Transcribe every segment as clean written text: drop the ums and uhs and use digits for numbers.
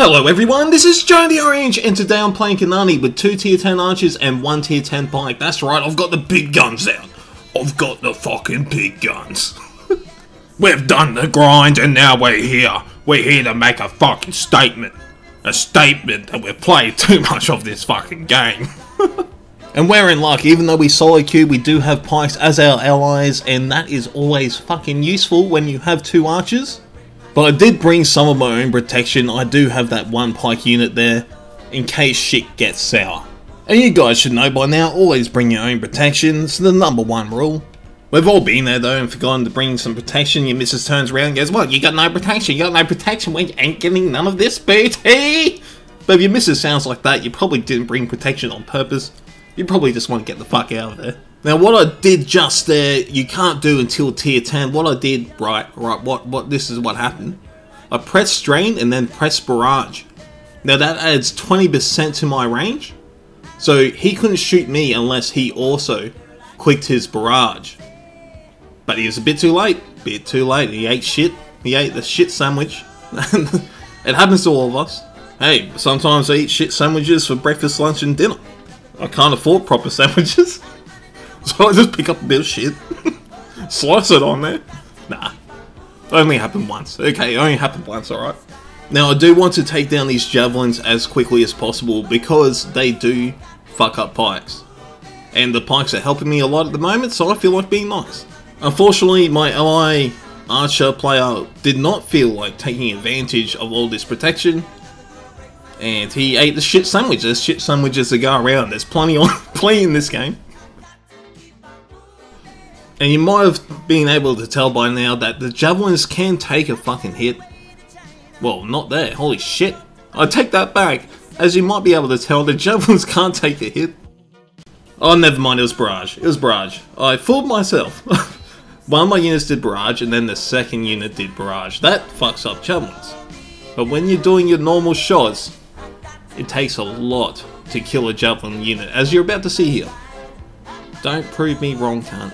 Hello everyone, this is Joe the Orange, and today I'm playing Cynane with 2 tier 10 archers and 1 tier 10 pike. That's right, I've got the big guns out. I've got the fucking big guns. We've done the grind and now we're here. We're here to make a fucking statement. A statement that we've played too much of this fucking game. And we're in luck, even though we solo queue, we do have pikes as our allies, and that is always fucking useful when you have 2 archers. But I did bring some of my own protection. I do have that 1 pike unit there, in case shit gets sour. And you guys should know by now, always bring your own protection. It's the #1 rule. We've all been there though and forgotten to bring some protection. Your missus turns around and goes, "What, you got no protection? You got no protection? Well, you ain't getting none of this booty." But if your missus sounds like that, you probably didn't bring protection on purpose. You probably just want to get the fuck out of there. Now what I did just there, you can't do until tier 10. What I did, this is what happened. I pressed strain and then pressed barrage. Now that adds 20% to my range. So he couldn't shoot me unless he also clicked his barrage. But he was a bit too late. He ate shit. He ate the shit sandwich. It happens to all of us. Hey, sometimes I eat shit sandwiches for breakfast, lunch and dinner. I can't afford proper sandwiches. So I just pick up a bit of shit, slice it on there. Nah, only happened once. Okay, it only happened once, alright? Now I do want to take down these javelins as quickly as possible because they do fuck up pikes. And the pikes are helping me a lot at the moment, so I feel like being nice. Unfortunately, my ally archer player did not feel like taking advantage of all this protection. And he ate the shit sandwich. There's shit sandwiches to go around. There's plenty in this game. And you might have been able to tell by now that the javelins can take a fucking hit. Well, not there. Holy shit. I take that back. As you might be able to tell, the javelins can't take a hit. Oh, never mind. It was barrage. It was barrage. I fooled myself. One of my units did barrage, and then the second unit did barrage. That fucks up javelins. But when you're doing your normal shots, it takes a lot to kill a javelin unit, as you're about to see here. Don't prove me wrong, cunt.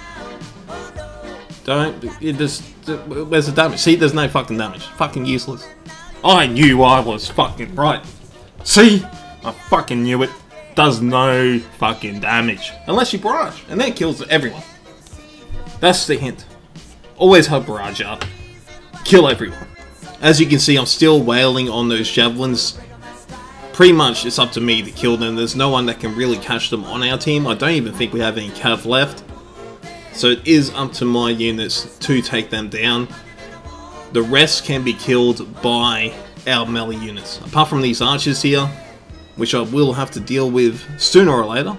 Where's the damage? See, there's no fucking damage. Fucking useless. I knew I was fucking right. See? I fucking knew it. Does no fucking damage. Unless you barrage, and that kills everyone. That's the hint. Always have barrage up. Kill everyone. As you can see, I'm still wailing on those javelins. Pretty much it's up to me to kill them. There's no one that can really catch them on our team. I don't even think we have any cav left. So it is up to my units to take them down. The rest can be killed by our melee units. Apart from these archers here, which I will have to deal with sooner or later.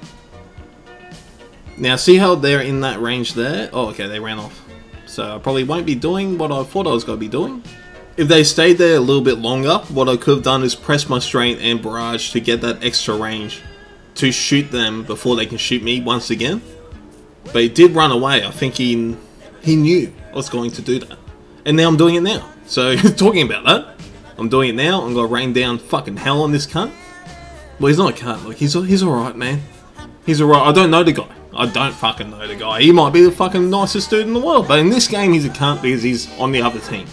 Now see how they're in that range there? Oh, okay, they ran off. So I probably won't be doing what I thought I was going to be doing. If they stayed there a little bit longer, what I could have done is press my strain and barrage to get that extra range to shoot them before they can shoot me once again. But he did run away. I think he knew I was going to do that. And now I'm doing it now. So, talking about that, I'm doing it now. I'm going to rain down fucking hell on this cunt. Well, he's not a cunt. Like, he's alright, man. He's alright. I don't know the guy. I don't fucking know the guy. He might be the fucking nicest dude in the world. But in this game, he's a cunt because he's on the other team.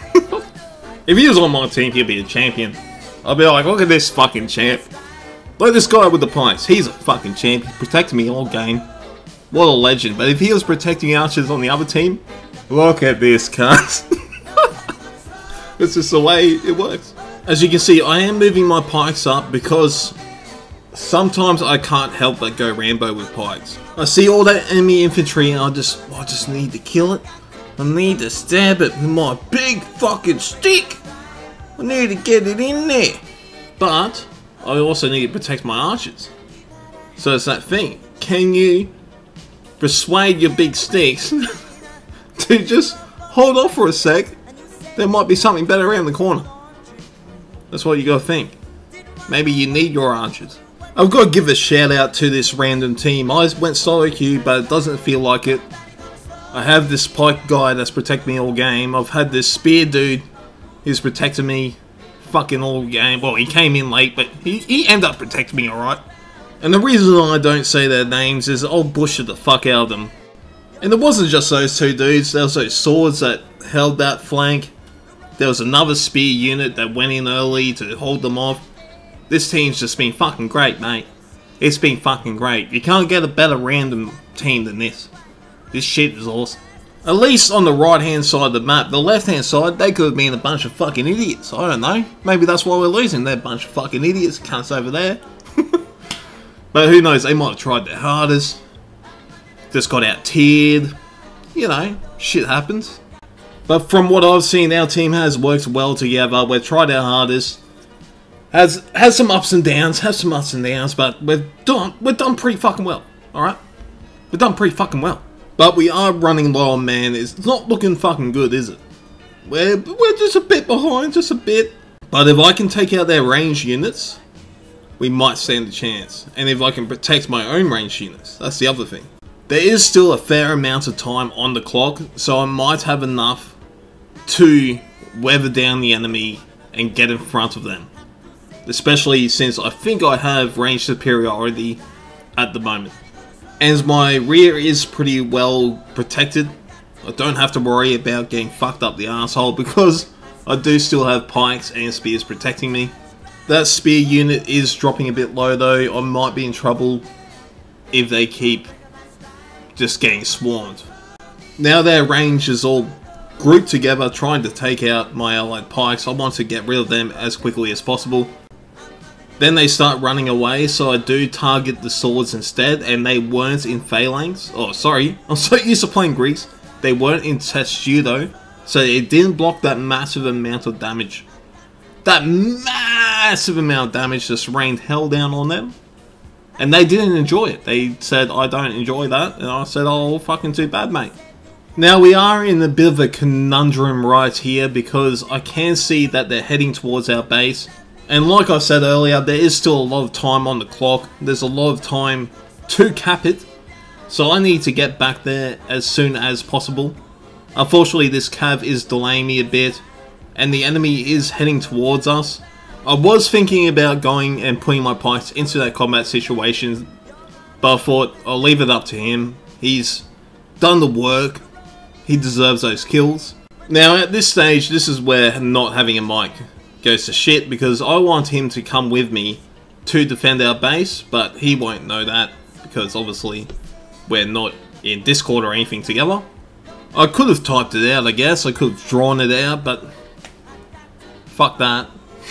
If he was on my team, he'd be a champion. I'd be like, look at this fucking champ. Look at this guy with the pikes. He's a fucking champ. He protected me all game. What a legend. But if he was protecting archers on the other team, look at this cunt. It's just the way it works. As you can see, I am moving my pikes up because sometimes I can't help but go Rambo with pikes. I see all that enemy infantry and I just need to kill it. I need to stab it with my big fucking stick. I need to get it in there. But I also need to protect my archers. So it's that thing. Can you persuade your big sticks to just hold off for a sec? There might be something better around the corner. That's what you gotta think. Maybe you need your archers. I've got to give a shout out to this random team. I went solo queue, but it doesn't feel like it. I have this pike guy that's protected me all game. I've had this spear dude who's protected me fucking all game. Well, he came in late, but he ended up protecting me alright. And the reason I don't say their names is I'll bullshit the fuck out of them. And it wasn't just those two dudes, there was those swords that held that flank. There was another spear unit that went in early to hold them off. This team's just been fucking great, mate. It's been fucking great. You can't get a better random team than this. This shit is awesome. At least on the right hand side of the map. The left hand side, they could have been a bunch of fucking idiots. I don't know. Maybe that's why we're losing. They're a bunch of fucking idiots. Cunts over there. But who knows, they might have tried their hardest. Just got out tiered. You know, shit happens. But from what I've seen, our team has worked well together. We've tried our hardest. Has some ups and downs, but we've done pretty fucking well. Alright? We've done pretty fucking well. But we are running low on man. It's not looking fucking good, is it? We're just a bit behind, just a bit. But if I can take out their range units, we might stand a chance. And if I can protect my own range units, that's the other thing. There is still a fair amount of time on the clock, so I might have enough to weather down the enemy and get in front of them. Especially since I think I have range superiority at the moment. As my rear is pretty well protected, I don't have to worry about getting fucked up the asshole because I do still have pikes and spears protecting me. That spear unit is dropping a bit low though. I might be in trouble if they keep just getting swarmed. Now their range is all grouped together trying to take out my allied pikes, I want to get rid of them as quickly as possible. Then they start running away, so I do target the swords instead, and they weren't in phalanx. Oh, sorry, I'm so used to playing Greeks. They weren't in testudo, so it didn't block that massive amount of damage. That massive amount of damage just rained hell down on them. And they didn't enjoy it. They said, I don't enjoy that. And I said, oh, fucking too bad, mate. Now, we are in a bit of a conundrum right here because I can see that they're heading towards our base. And like I said earlier, there is still a lot of time on the clock. There's a lot of time to cap it. So I need to get back there as soon as possible. Unfortunately, this cav is delaying me a bit. And the enemy is heading towards us. I was thinking about going and putting my pikes into that combat situation. But I thought, I'll leave it up to him. He's done the work. He deserves those kills. Now, at this stage, this is where not having a mic goes to shit, because I want him to come with me to defend our base, but he won't know that because obviously we're not in Discord or anything together. I could have typed it out, I guess. I could have drawn it out, but fuck that.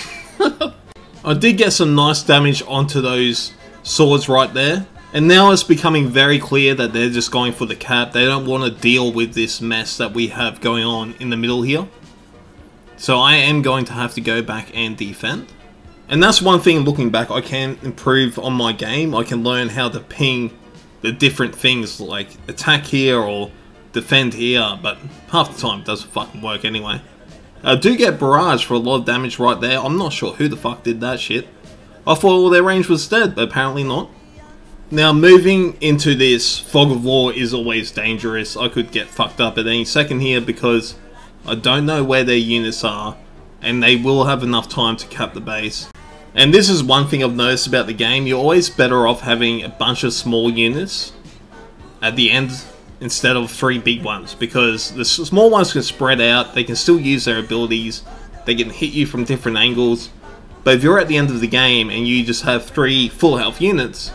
I did get some nice damage onto those swords right there, and now it's becoming very clear that they're just going for the cap. They don't want to deal with this mess that we have going on in the middle here. So I am going to have to go back and defend. And that's one thing, looking back, I can improve on my game. I can learn how to ping the different things like attack here or defend here, but half the time it doesn't fucking work anyway. I do get barrage for a lot of damage right there. I'm not sure who the fuck did that shit. I thought all their range was dead, but apparently not. Now, moving into this fog of war is always dangerous. I could get fucked up at any second here because I don't know where their units are, and they will have enough time to cap the base. And this is one thing I've noticed about the game. You're always better off having a bunch of small units at the end instead of 3 big ones, because the small ones can spread out, they can still use their abilities, they can hit you from different angles. But if you're at the end of the game and you just have 3 full health units,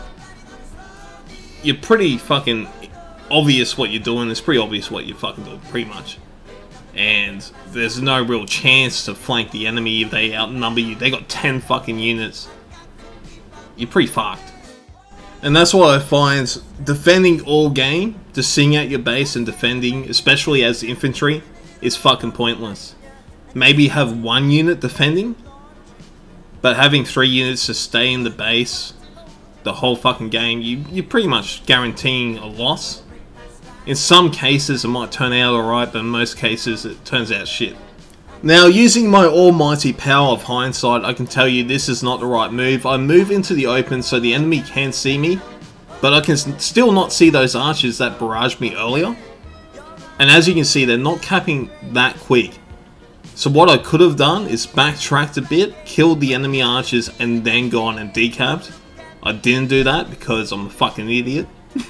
you're pretty fucking obvious what you're doing. It's pretty obvious what you're fucking doing, pretty much. And there's no real chance to flank the enemy if they outnumber you. They got 10 fucking units. You're pretty fucked. And that's why I find defending all game, just sitting at your base and defending, especially as infantry, is fucking pointless. Maybe have 1 unit defending, but having 3 units to stay in the base the whole fucking game, you're pretty much guaranteeing a loss. In some cases it might turn out alright, but in most cases it turns out shit. Now, using my almighty power of hindsight, I can tell you this is not the right move. I move into the open so the enemy can see me, but I can still not see those archers that barraged me earlier. And as you can see, they're not capping that quick. So what I could have done is backtracked a bit, killed the enemy archers, and then gone and decapped. I didn't do that because I'm a fucking idiot.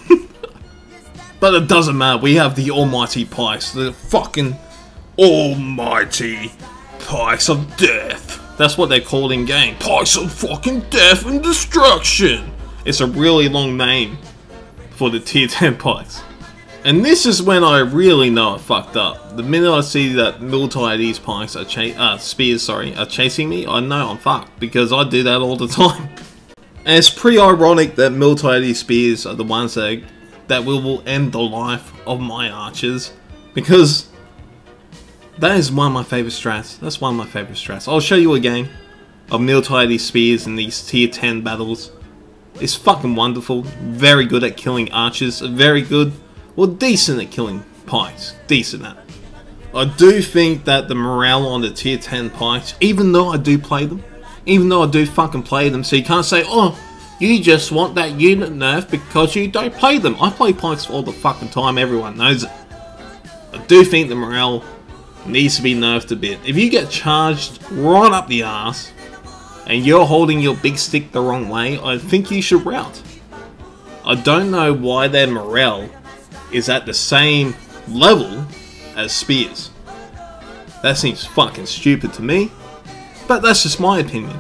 But it doesn't matter, we have the almighty pikes, the fucking almighty Pikes of Death. That's what they're called in game. Pikes of fucking Death and Destruction. It's a really long name for the tier 10 pikes. And this is when I really know I fucked up. The minute I see that multi-ID's pikes are spears are chasing me, I know I'm fucked, because I do that all the time. And it's pretty ironic that multi-ID spears are the ones that will end the life of my archers, because that is one of my favourite strats. That's one of my favourite strats. I'll show you a game of multi-ID spears in these tier 10 battles. It's fucking wonderful. Very good at killing archers. Very good, well, decent at killing pikes. Decent at. I do think that the morale on the tier 10 pikes, even though I do play them, so you can't say, oh, you just want that unit nerf because you don't play them. I play pikes all the fucking time, everyone knows it. I do think the morale needs to be nerfed a bit. If you get charged right up the ass and you're holding your big stick the wrong way, I think you should rout. I don't know why their morale is at the same level as spears. That seems fucking stupid to me, but that's just my opinion.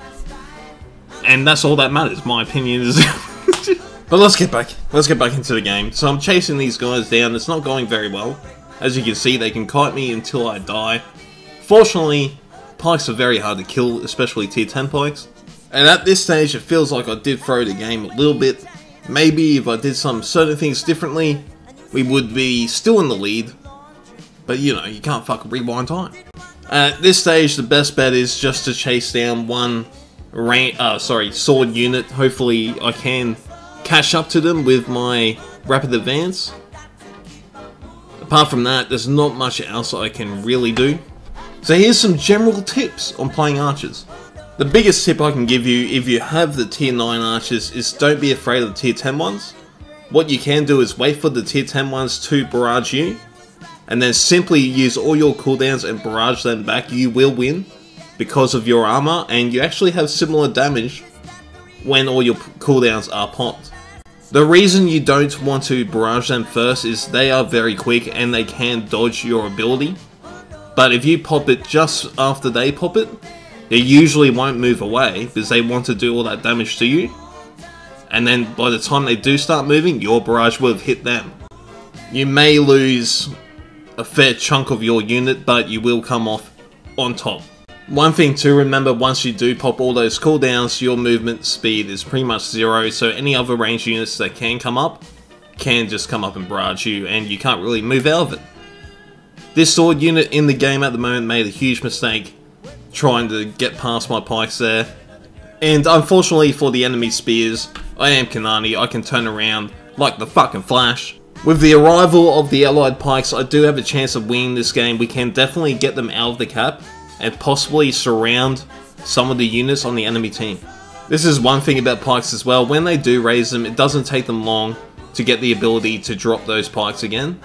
And that's all that matters, my opinion is. But let's get back into the game. So I'm chasing these guys down, it's not going very well. As you can see, they can kite me until I die. Fortunately, pikes are very hard to kill, especially tier 10 pikes. And at this stage, it feels like I did throw the game a little bit. Maybe if I did some certain things differently, we would be still in the lead. But you know, you can't fucking rewind time. At this stage, the best bet is just to chase down one sword unit. Hopefully I can catch up to them with my rapid advance. Apart from that, there's not much else I can really do. So here's some general tips on playing archers. The biggest tip I can give you if you have the tier 9 archers is don't be afraid of the tier 10 ones. What you can do is wait for the tier 10 ones to barrage you, and then simply use all your cooldowns and barrage them back. You will win because of your armor, and you actually have similar damage when all your cooldowns are popped. The reason you don't want to barrage them first is they are very quick and they can dodge your ability. But if you pop it just after they pop it, they usually won't move away because they want to do all that damage to you. And then by the time they do start moving, your barrage will have hit them. You may lose a fair chunk of your unit, but you will come off on top. One thing to remember, once you do pop all those cooldowns, your movement speed is pretty much 0, so any other ranged units that can come up, can just come up and barrage you, and you can't really move out of it. This sword unit in the game at the moment made a huge mistake trying to get past my pikes there. And unfortunately for the enemy spears, I am Cynane, I can turn around like the fucking Flash. With the arrival of the allied pikes, I do have a chance of winning this game. We can definitely get them out of the cap and possibly surround some of the units on the enemy team. This is one thing about pikes as well, when they do raise them, it doesn't take them long to get the ability to drop those pikes again.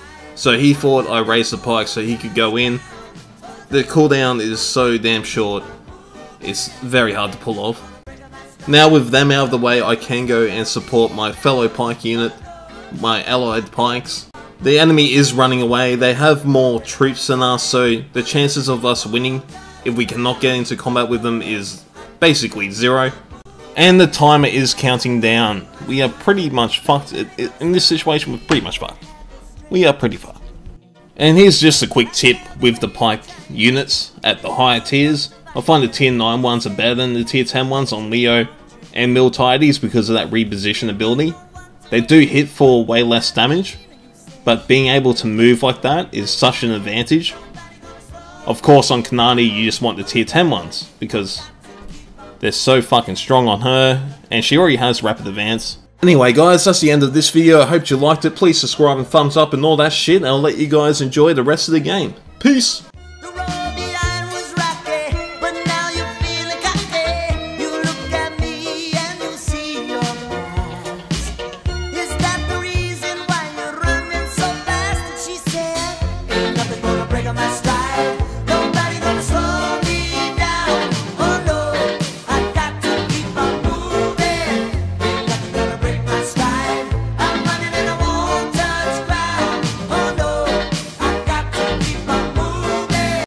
So he thought I raised the pikes so he could go in. The cooldown is so damn short, it's very hard to pull off. Now with them out of the way, I can go and support my fellow pike unit, my allied pikes. The enemy is running away, they have more troops than us, so the chances of us winning, if we cannot get into combat with them, is basically 0. And the timer is counting down. We are pretty much fucked. In this situation, we're pretty much fucked. We are pretty fucked. And here's just a quick tip with the pike units at the higher tiers. I find the tier 9 ones are better than the tier 10 ones on Leo and Miltiades because of that reposition ability. They do hit for way less damage, but being able to move like that is such an advantage. Of course on Cynane you just want the tier 10 ones because they're so fucking strong on her, and she already has rapid advance. Anyway guys, that's the end of this video. I hope you liked it. Please subscribe and thumbs up and all that shit, and I'll let you guys enjoy the rest of the game. Peace!